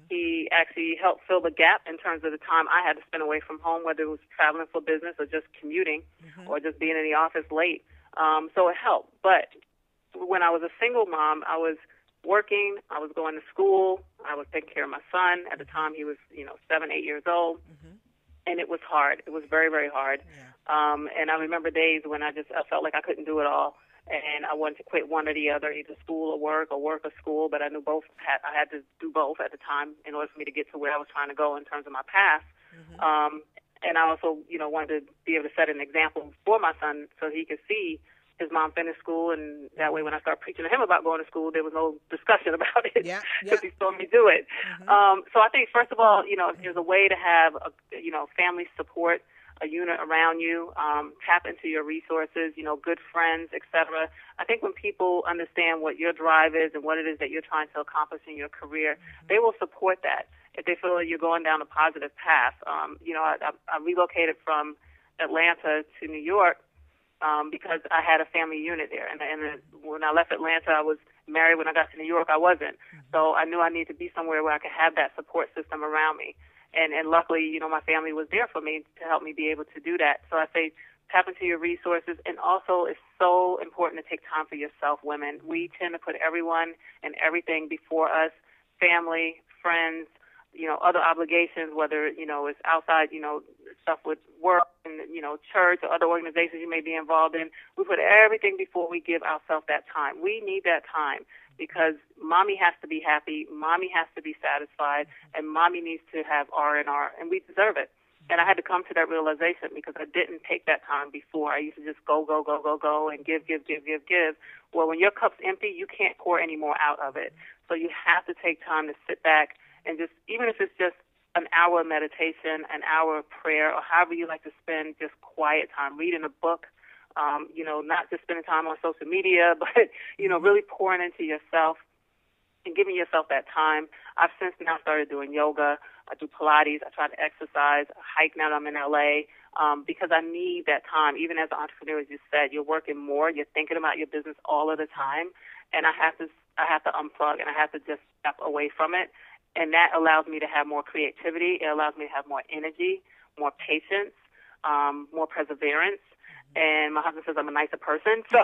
He actually helped fill the gap in terms of the time I had to spend away from home, whether it was traveling for business or just commuting or just being in the office late. Um, so it helped. But when I was a single mom, I was working, I was going to school, I was taking care of my son. At the time, he was, you know, seven, eight years old. And it was hard. It was very, very hard. Yeah. Um, and I remember days when I just I felt like I couldn't do it all. And I wanted to quit one or the other, either school or work or work or school, but I knew both had, I had to do both at the time in order for me to get to where I was trying to go in terms of my path. Mm-hmm. Um, and I also, you know, wanted to be able to set an example for my son so he could see his mom finish school, and that way when I started preaching to him about going to school, there was no discussion about it Yeah, because yeah. he saw me do it. Mm-hmm. Um, so I think, first of all, you know, if there's a way to have, a, you know, family support, a unit around you, um, tap into your resources, you know, good friends, et cetera. I think when people understand what your drive is and what it is that you're trying to accomplish in your career, mm-hmm. they will support that if they feel that you're going down a positive path. Um, you know, I, I relocated from Atlanta to New York um, because I had a family unit there. And, and when I left Atlanta, I was married. When I got to New York, I wasn't. Mm-hmm. So I knew I needed to be somewhere where I could have that support system around me. And, and luckily, you know, my family was there for me to help me be able to do that. So I say tap into your resources. And also, it's so important to take time for yourself, women. We tend to put everyone and everything before us, family, friends, you know, other obligations, whether, you know, it's outside, you know, stuff with work and, you know, church or other organizations you may be involved in. We put everything before we give ourselves that time. We need that time because mommy has to be happy, mommy has to be satisfied, and mommy needs to have R and R, and we deserve it. And I had to come to that realization because I didn't take that time before. I used to just go, go, go, go, go, and give, give, give, give, give. Well, when your cup's empty, you can't pour any more out of it. So you have to take time to sit back and just, even if it's just an hour of meditation, an hour of prayer, or however you like to spend just quiet time, reading a book, um, you know, not just spending time on social media, but, you know, really pouring into yourself and giving yourself that time. I've since now started doing yoga. I do Pilates. I try to exercise. I hike now that I'm in L A um, because I need that time. Even as an entrepreneur, as you said, you're working more. You're thinking about your business all of the time. And I have to I have to unplug, and I have to just step away from it. And that allows me to have more creativity. It allows me to have more energy, more patience, um, more perseverance. And my husband says I'm a nicer person. So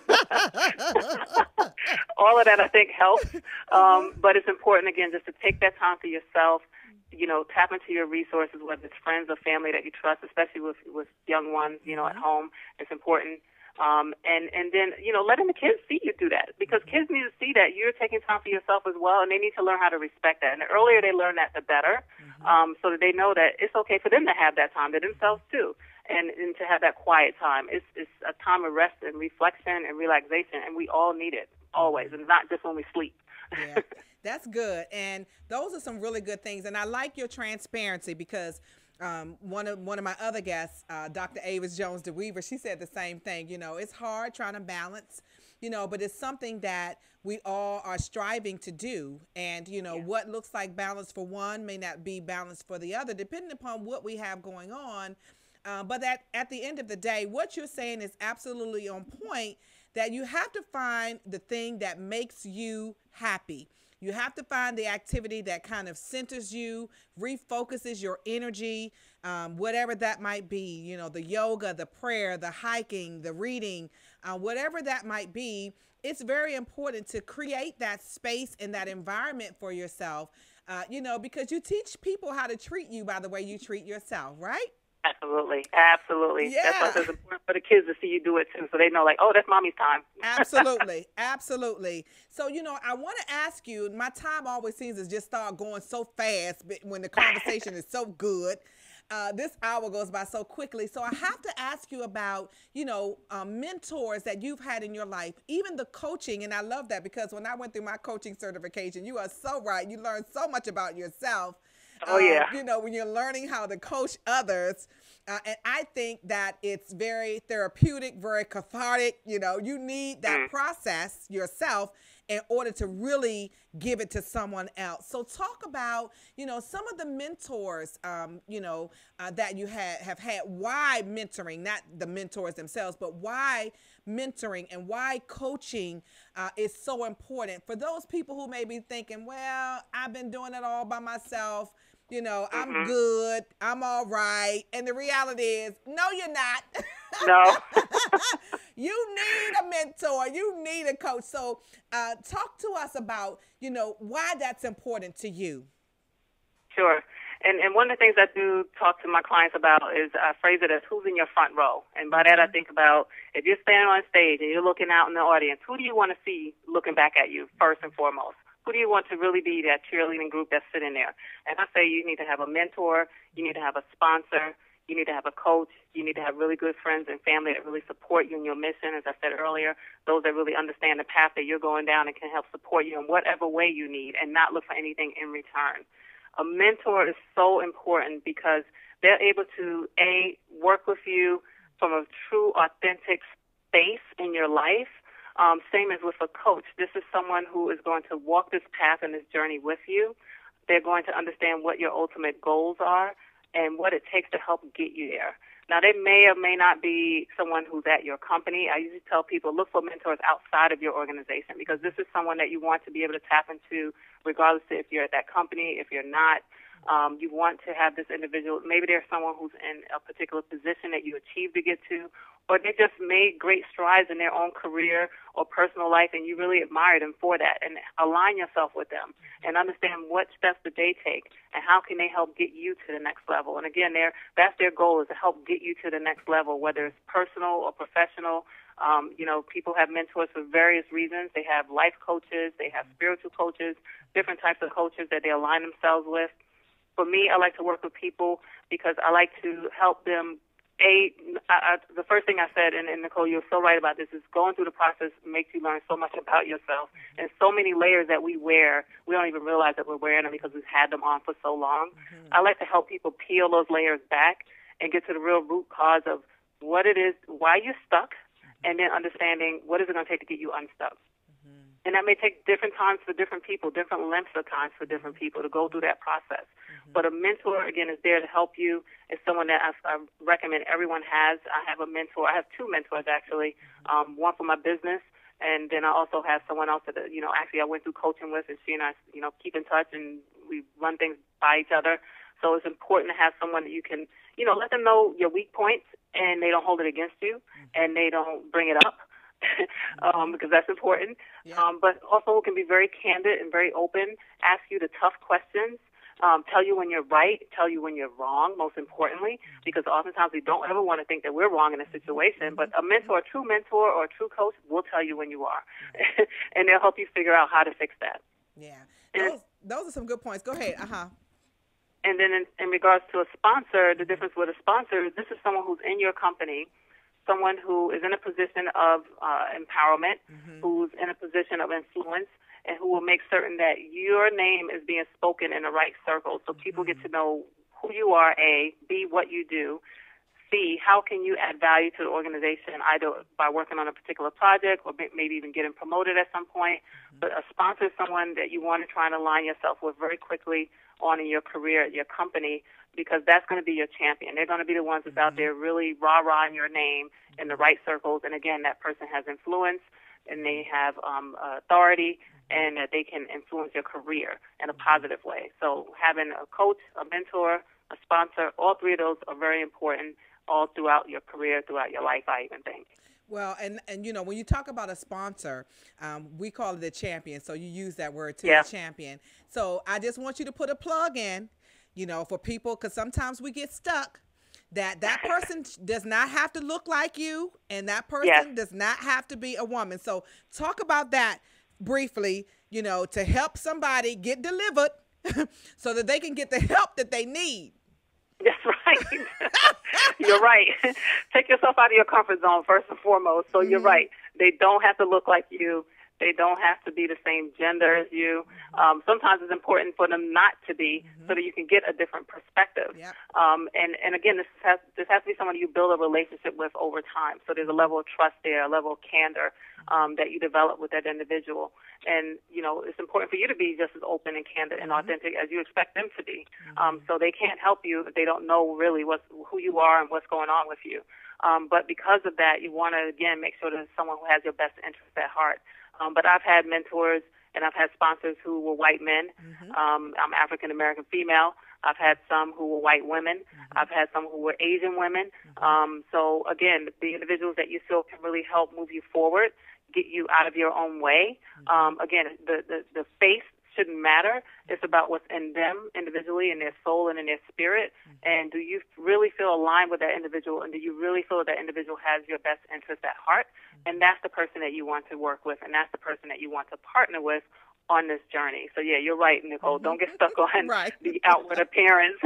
all of that, I think, helps. Um, but it's important, again, just to take that time for yourself, you know, tap into your resources, whether it's friends or family that you trust, especially with, with young ones, you know, at home. It's important. Um, and, and then, you know, letting the kids see you do that, because kids need to see that you're taking time for yourself as well, and they need to learn how to respect that. And the earlier they learn that, the better, um, so that they know that it's okay for them to have that time to themselves too, and, and to have that quiet time. It's, it's a time of rest and reflection and relaxation, and we all need it, always, and not just when we sleep. Yeah, that's good. And those are some really good things. And I like your transparency, because Um, one of one of my other guests, uh, Doctor Avis Jones DeWeaver, she said the same thing. You know, it's hard trying to balance, you know, but it's something that we all are striving to do. And, you know, yeah. what looks like balance for one may not be balance for the other, depending upon what we have going on. Uh, but that at the end of the day, what you're saying is absolutely on point, that you have to find the thing that makes you happy. You have to find the activity that kind of centers you, refocuses your energy, um, whatever that might be, you know, the yoga, the prayer, the hiking, the reading, uh, whatever that might be. It's very important to create that space and that environment for yourself, uh, you know, because you teach people how to treat you by the way you treat yourself, right? Absolutely. Absolutely. Yeah. That's why it's important for the kids to see you do it too, so they know, like, oh, that's mommy's time. Absolutely. Absolutely. So, you know, I want to ask you, my time always seems to just start going so fast but when the conversation is so good. Uh, this hour goes by so quickly. So I have to ask you about, you know, um, mentors that you've had in your life, even the coaching. And I love that, because when I went through my coaching certification, you are so right. You learn so much about yourself. Oh, yeah. Um, you know, when you're learning how to coach others. Uh, and I think that it's very therapeutic, very cathartic. You know, you need that Mm. process yourself in order to really give it to someone else. So talk about, you know, some of the mentors, um, you know, uh, that you had, have had. Why mentoring, not the mentors themselves, but why mentoring and why coaching uh, is so important for those people who may be thinking, well, I've been doing it all by myself. You know, I'm Mm-hmm. good. I'm all right. And the reality is, no, you're not. No. You need a mentor. You need a coach. So uh, talk to us about, you know, why that's important to you. Sure. And and one of the things I do talk to my clients about is I phrase it as who's in your front row. And by that I think about, if you're standing on stage and you're looking out in the audience, who do you want to see looking back at you first and foremost? Who do you want to really be that cheerleading group that's sitting there? And I say you need to have a mentor, you need to have a sponsor, you need to have a coach, you need to have really good friends and family that really support you in your mission, as I said earlier, those that really understand the path that you're going down and can help support you in whatever way you need and not look for anything in return. A mentor is so important because they're able to, A, work with you from a true, authentic space in your life. Um, same as with a coach. This is someone who is going to walk this path and this journey with you. They're going to understand what your ultimate goals are and what it takes to help get you there. Now, they may or may not be someone who's at your company. I usually tell people, look for mentors outside of your organization, because this is someone that you want to be able to tap into regardless of if you're at that company, if you're not. Um, you want to have this individual, maybe there's someone who's in a particular position that you achieved to get to, or they just made great strides in their own career or personal life, and you really admire them for that, and align yourself with them and understand what steps did they take and how can they help get you to the next level. And again, they're, that's their goal, is to help get you to the next level, whether it's personal or professional. Um, you know, people have mentors for various reasons. They have life coaches, they have spiritual coaches, different types of coaches that they align themselves with. For me, I like to work with people because I like to help them. A, I, I, the first thing I said, and, and Nicole, you're so right about this, is going through the process makes you learn so much about yourself. And so many layers that we wear, we don't even realize that we're wearing them because we've had them on for so long. Mm-hmm. I like to help people peel those layers back and get to the real root cause of what it is, why you're stuck, and then understanding what is it going to take to get you unstuck. And that may take different times for different people, different lengths of times for different people to go through that process. Mm-hmm. But a mentor, again, is there to help you. It's someone that I, I recommend everyone has. I have a mentor. I have two mentors, actually, um, one for my business, and then I also have someone else that, you know, actually I went through coaching with, and she and I, you know, keep in touch, and we run things by each other. So it's important to have someone that you can, you know, let them know your weak points, and they don't hold it against you, and they don't bring it up. um, because that's important. Yeah. Um, but also can be very candid and very open, ask you the tough questions um, tell you when you're right, tell you when you're wrong, most importantly, because oftentimes we don't ever want to think that we're wrong in a situation. But a mentor, a true mentor or a true coach will tell you when you are, and they'll help you figure out how to fix that. Yeah. Those, those are some good points. Go ahead. Uh-huh. And then in, in regards to a sponsor, the difference with a sponsor, this is someone who's in your company, someone who is in a position of uh, empowerment, mm-hmm. who's in a position of influence, and who will make certain that your name is being spoken in the right circles so people mm-hmm. get to know who you are, A, B, what you do, C, how can you add value to the organization, either by working on a particular project or maybe even getting promoted at some point. Mm-hmm. But a sponsor is someone that you want to try and align yourself with very quickly on in your career at your company, because that's going to be your champion. They're going to be the ones that's mm-hmm. out there really rah-rahing your name in the right circles. And again, that person has influence and they have um, authority, and that they can influence your career in a positive way. So having a coach, a mentor, a sponsor, all three of those are very important all throughout your career, throughout your life, I even think. Well, and, and you know, when you talk about a sponsor, um, we call it a champion. So you use that word too, yeah. champion. So I just want you to put a plug in, you know, for people, because sometimes we get stuck that that person does not have to look like you, and that person yes. does not have to be a woman. So talk about that briefly, you know, to help somebody get delivered so that they can get the help that they need. That's right. You're right. Take yourself out of your comfort zone first and foremost. So mm-hmm. you're right. They don't have to look like you. They don't have to be the same gender as you. Um, sometimes it's important for them not to be, mm-hmm. so that you can get a different perspective. Yep. Um, and, and again, this has, this has to be someone you build a relationship with over time. So there's a level of trust there, a level of candor um, that you develop with that individual. And, you know, it's important for you to be just as open and candid and authentic as you expect them to be. Mm-hmm. Um, so they can't help you if they don't know really what's, who you are and what's going on with you. Um, but because of that, you want to, again, make sure that it's someone who has your best interests at heart. Um, but I've had mentors and I've had sponsors who were white men. Mm-hmm. Um, I'm African-American female. I've had some who were white women. Mm-hmm. I've had some who were Asian women. Mm-hmm. Um, so, again, the individuals that you feel can really help move you forward, get you out of your own way. Mm-hmm. Um, again, the, the, the face shouldn't matter. It's about what's in them individually, in their soul and in their spirit. Mm-hmm. And do you really feel aligned with that individual, and do you really feel that individual has your best interest at heart? Mm-hmm. And that's the person that you want to work with, and that's the person that you want to partner with on this journey. So, yeah, you're right, Nicole. Mm-hmm. Don't get stuck on right. the outward appearance.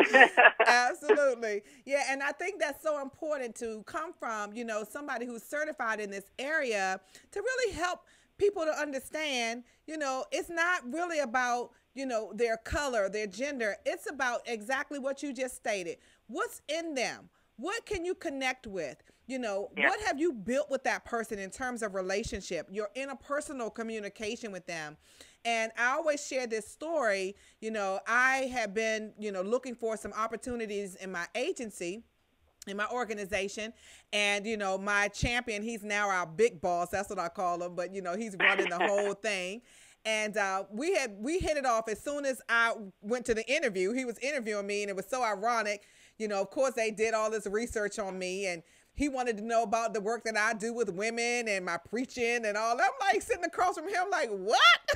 Absolutely. Yeah, and I think that's so important to come from, you know, somebody who's certified in this area to really help people to understand, you know, it's not really about, you know, their color, their gender. It's about exactly what you just stated. What's in them? What can you connect with? You know, yeah. what have you built with that person in terms of relationship, your interpersonal communication with them? And I always share this story. You know, I have been, you know, looking for some opportunities in my agency, in my organization, and, you know, my champion, he's now our big boss. That's what I call him. But, you know, he's running the whole thing. And uh, we had we hit it off as soon as I went to the interview. He was interviewing me, and it was so ironic. You know, of course, they did all this research on me, and he wanted to know about the work that I do with women and my preaching and all. I'm like sitting across from him like, what?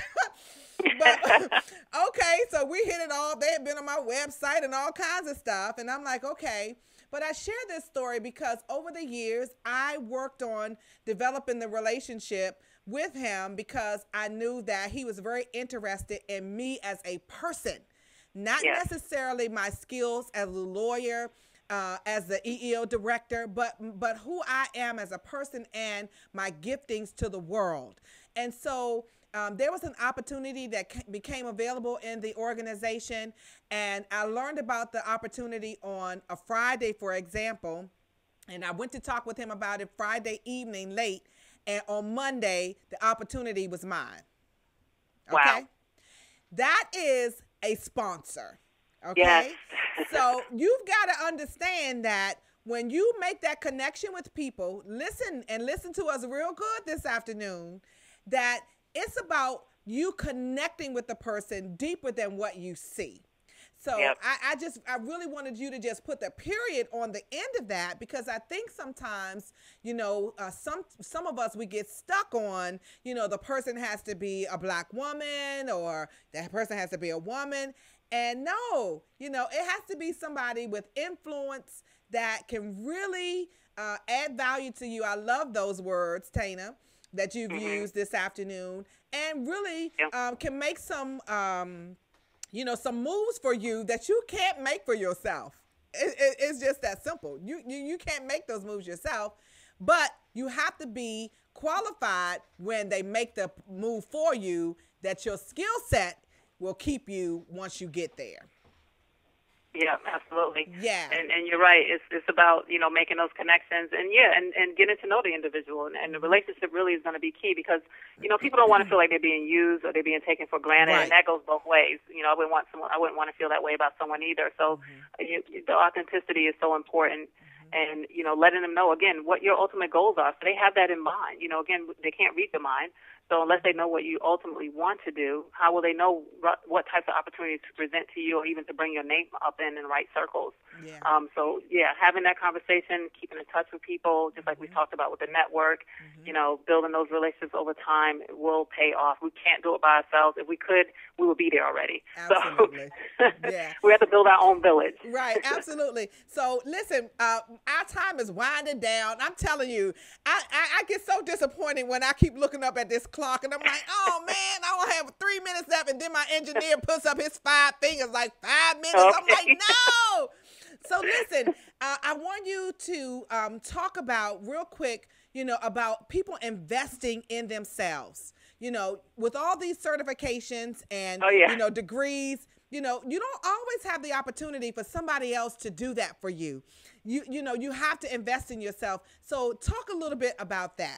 But okay, so we hit it off. They had been on my website and all kinds of stuff. And I'm like, okay. But I share this story because over the years, I worked on developing the relationship with him because I knew that he was very interested in me as a person, not yes. necessarily my skills as a lawyer, uh, as the E E O director, but but who I am as a person and my giftings to the world. And so um, there was an opportunity that became available in the organization, and I learned about the opportunity on a Friday, for example, and I went to talk with him about it Friday evening late, and on Monday, the opportunity was mine. Okay? Wow. That is a sponsor. Okay? Yes. So you've got to understand that when you make that connection with people, listen and listen to us real good this afternoon, that it's about you connecting with the person deeper than what you see. So yep. I, I just, I really wanted you to just put the period on the end of that, because I think sometimes, you know, uh, some, some of us, we get stuck on, you know, the person has to be a black woman or that person has to be a woman. And no, you know, it has to be somebody with influence that can really uh, add value to you. I love those words, Tana, that you've Mm-hmm. used this afternoon, and really Yeah. um, can make some, um, you know, some moves for you that you can't make for yourself. It, it, it's just that simple. You, you you can't make those moves yourself, but you have to be qualified when they make the move for you, that your skill set will keep you once you get there. Yeah, absolutely. Yeah. And and you're right. It's it's about, you know, making those connections and yeah, and, and getting to know the individual. And, and the relationship really is going to be key because, you know, people don't want to feel like they're being used or they're being taken for granted. Right. And that goes both ways. You know, I wouldn't want someone I wouldn't want to feel that way about someone either. So you, the authenticity is so important. And, you know, letting them know, again, what your ultimate goals are. So they have that in mind. You know, again, they can't read the mind. So unless they know what you ultimately want to do, how will they know what types of opportunities to present to you or even to bring your name up in in right circles? Yeah. Um, so, yeah, having that conversation, keeping in touch with people, just like we talked about with the network, you know, building those relationships over time will pay off. We can't do it by ourselves. If we could, we would be there already. Absolutely. So Yeah. we have to build our own village. Right, absolutely. So listen, uh, our time is winding down. I'm telling you, I, I, I get so disappointed when I keep looking up at this clock and I'm like, oh man, I only have three minutes left, and then my engineer puts up his five fingers like five minutes. I'm Okay. like, no. So listen, uh, I want you to um, talk about real quick, you know, about people investing in themselves. You know, with all these certifications and, Oh, yeah. you know, degrees, you know, you don't always have the opportunity for somebody else to do that for you. You, you know, you have to invest in yourself. So talk a little bit about that.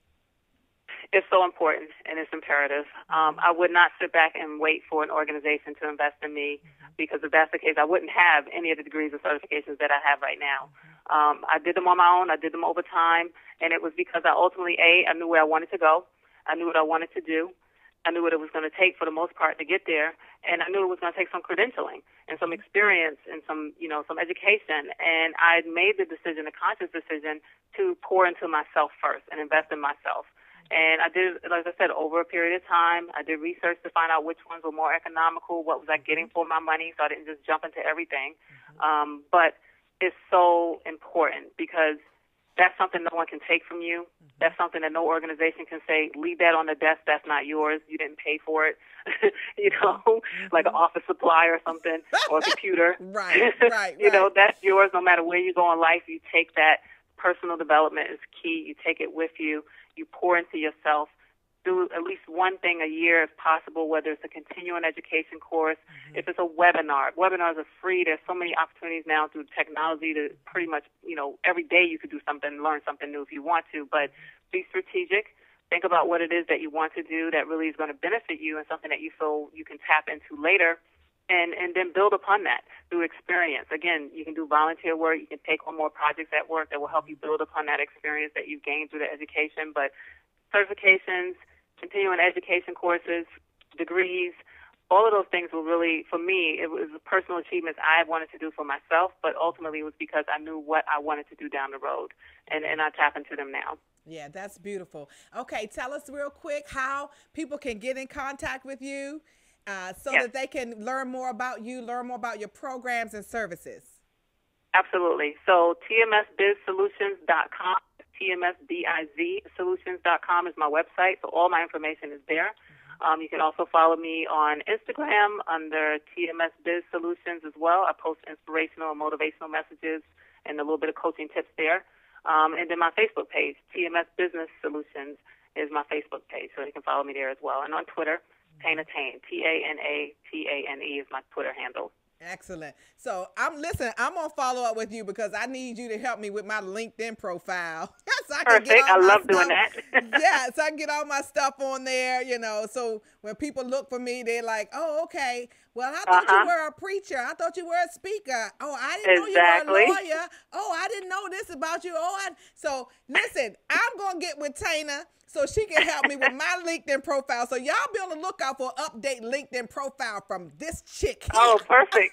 It's so important and it's imperative. Um, I would not sit back and wait for an organization to invest in me because if that's the case, I wouldn't have any of the degrees or certifications that I have right now. Um, I did them on my own. I did them over time, and it was because I ultimately, A, I knew where I wanted to go. I knew what I wanted to do. I knew what it was going to take for the most part to get there, and I knew it was going to take some credentialing and some experience and some, you know, some education. And I made the decision, a conscious decision, to pour into myself first and invest in myself. And I did, like I said, over a period of time. I did research to find out which ones were more economical, what was I getting for my money, so I didn't just jump into everything. Um, but it's so important because that's something no one can take from you. That's something that no organization can say, leave that on the desk, that's not yours, you didn't pay for it, you know, like an office supply or something, or a computer. Right, right, You know, right. that's yours no matter where you go in life. You take that. Personal development is key. You take it with you. You pour into yourself. Do at least one thing a year if possible, whether it's a continuing education course, if it's a webinar. Webinars are free. There's so many opportunities now through technology to pretty much, you know, every day you could do something, learn something new if you want to. But be strategic. Think about what it is that you want to do that really is going to benefit you and something that you feel you can tap into later. And, and then build upon that through experience. Again, you can do volunteer work. You can take on more projects at work that will help you build upon that experience that you've gained through the education. But certifications, continuing education courses, degrees, all of those things were really, for me, it was a personal achievement I wanted to do for myself, but ultimately it was because I knew what I wanted to do down the road, and, and I tap into them now. Yeah, that's beautiful. Okay, tell us real quick how people can get in contact with you. Uh, so Yes. that they can learn more about you, learn more about your programs and services. Absolutely. So T M S biz solutions dot com, T M S B I Z solutions dot com is my website, so all my information is there. Um, you can also follow me on Instagram under T M S Biz Solutions as well. I post inspirational and motivational messages and a little bit of coaching tips there. Um, and then my Facebook page, T M S Business Solutions, is my Facebook page, so you can follow me there as well. And on Twitter, Tana Tane, T A N A T A N E is my Twitter handle. Excellent. So I'm listen. I'm gonna follow up with you because I need you to help me with my LinkedIn profile. so I can Perfect. get all I my love doing stuff- that. yeah, so I can get all my stuff on there. You know, so when people look for me, they're like, "Oh, okay. Well, I thought Uh-huh. you were a preacher. I thought you were a speaker. Oh, I didn't Exactly. know you were a lawyer. Oh, I didn't know this about you. Oh, I... so listen. I'm gonna get with Tana so she can help me with my LinkedIn profile. So y'all be on the lookout for update LinkedIn profile from this chick here. Oh, perfect.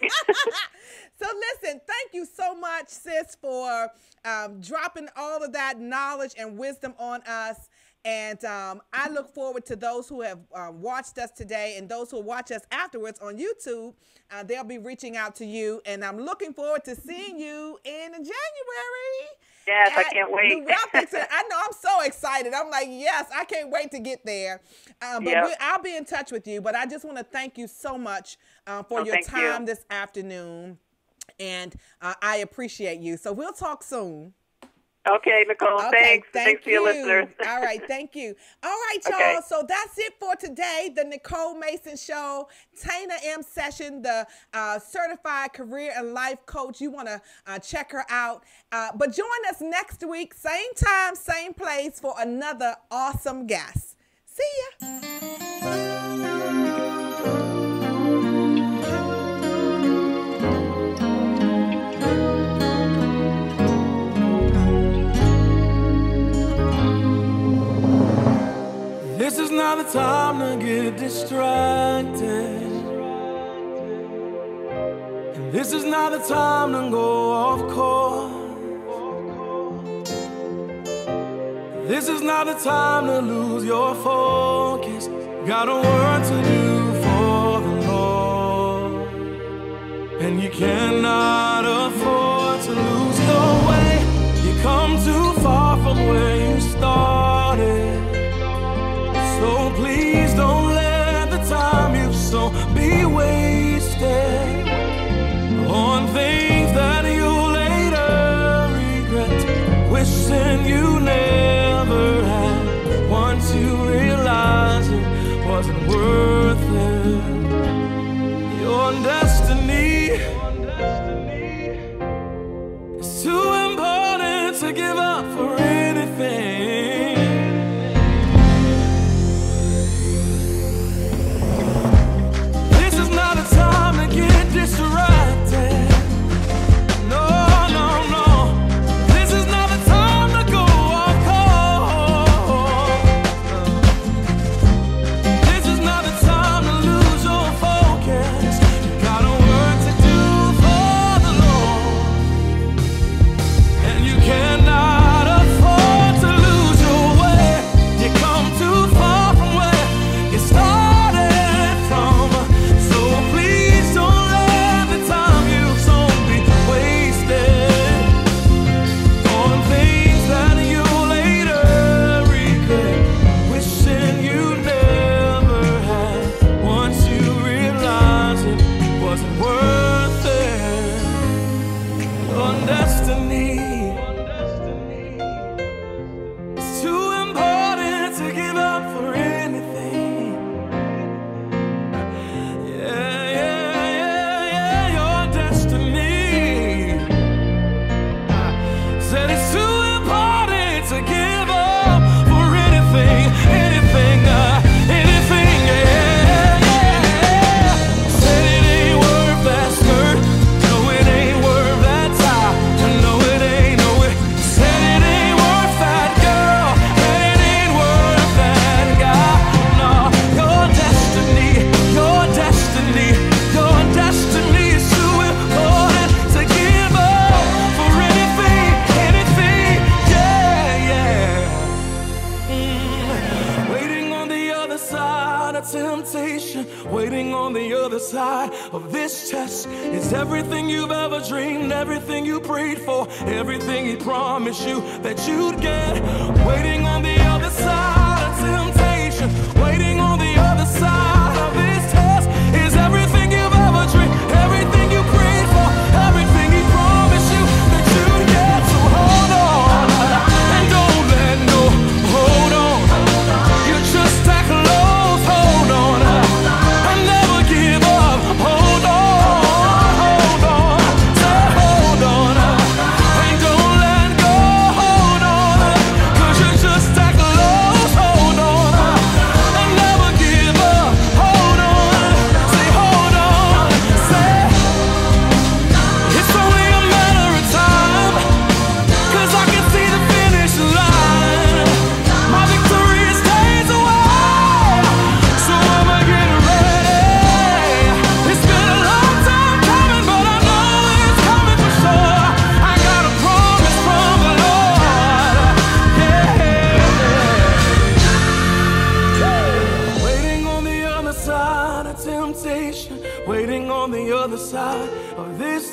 So listen, thank you so much, sis, for um, dropping all of that knowledge and wisdom on us. And um, I look forward to those who have um, watched us today and those who will watch us afterwards on YouTube. Uh, they'll be reaching out to you. And I'm looking forward to seeing you in January. Yes, I at can't wait. the Graphics Center. I know, I'm so excited. I'm like, yes, I can't wait to get there. Um, but Yep. we, I'll be in touch with you. But I just want to thank you so much uh, for Oh, your thank time you. this afternoon. And uh, I appreciate you. So we'll talk soon. Okay, Nicole, Okay, thanks. thank Thanks to your you. listeners. All right, thank you. All right, y'all. Okay. So that's it for today. The Nicole Mason Show, Tana M Session, the uh, certified career and life coach. You want to uh, check her out. Uh, but join us next week, same time, same place, for another awesome guest. See ya. This is not the time to get distracted. And this is not the time to go off course. This is not the time to lose your focus. Got a work to do for the Lord. And you cannot afford to lose your way. You come too far from where you started. So please don't let the time you've sown be wasted on things that you'll later regret, wishing you never had. Once you realize it wasn't worth it, your destiny is too important to give up for anything. Distracted. No, no, no. This is not the time to go off course. This is not the time to lose your focus. You got a work to do for the Lord, and you cannot afford to lose your way. You come too far from where you started from. So please don't of this test is everything you've ever dreamed, everything you prayed for, everything he promised you that you'd get. Waiting on the other side of temptation, waiting on the other side of this test is everything you've ever dreamed, everything you prayed for, everything he promised you that you'd get. So hold on and don't let go. Hold on, you just stack lows. Hold on and never give up. Hold on, hold on, say hold on, and don't let go. Hold on, 'cause you just stack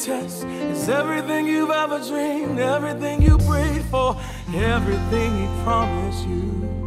this test is everything you've ever dreamed, everything you prayed for, everything he promised you.